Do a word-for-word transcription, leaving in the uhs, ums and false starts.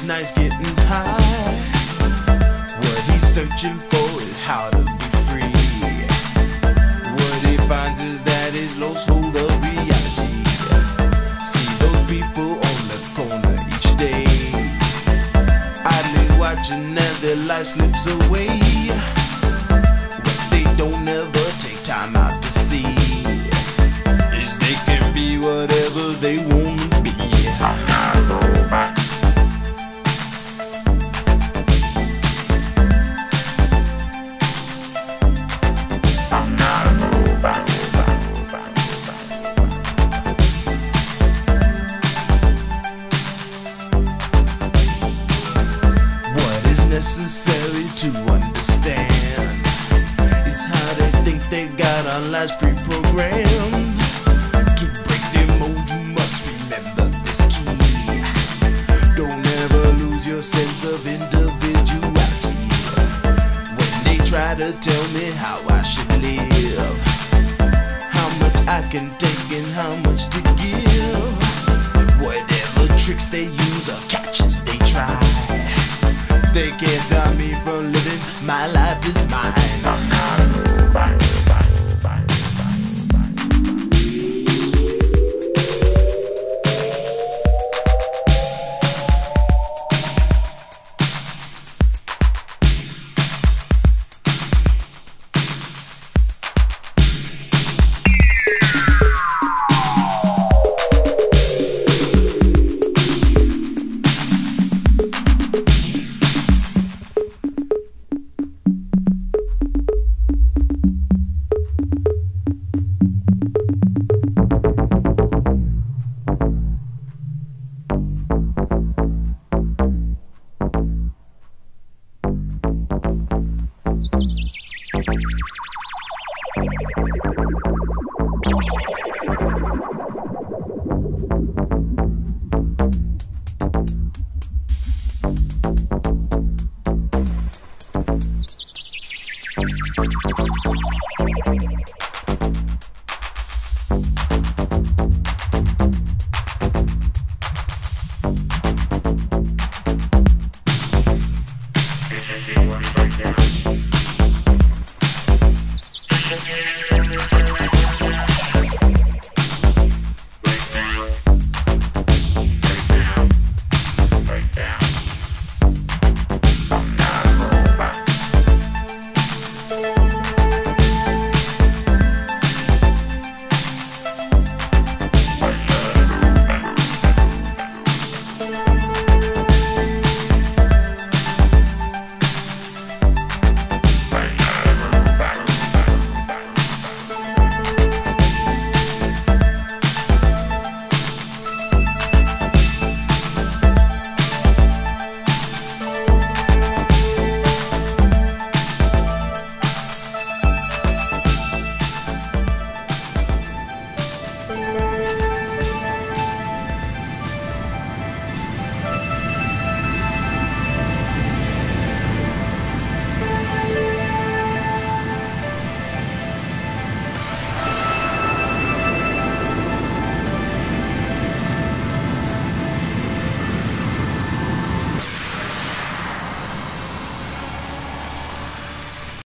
nights getting high. What he's searching for is how to be free. What he finds is that he's lost hold of reality. See those people on the corner each day, idly watching as their life slips away. What they don't ever take time out to see is they can be whatever they want to be. Necessary to understand is how they think they've got our lives pre-programmed. To break their mold, you must remember this key: don't ever lose your sense of individuality. When they try to tell me how I should live, how much I can take and how much to give, whatever tricks they use or catches they try, they can't stop me from living. My life is mine. I'm not nobody. Down.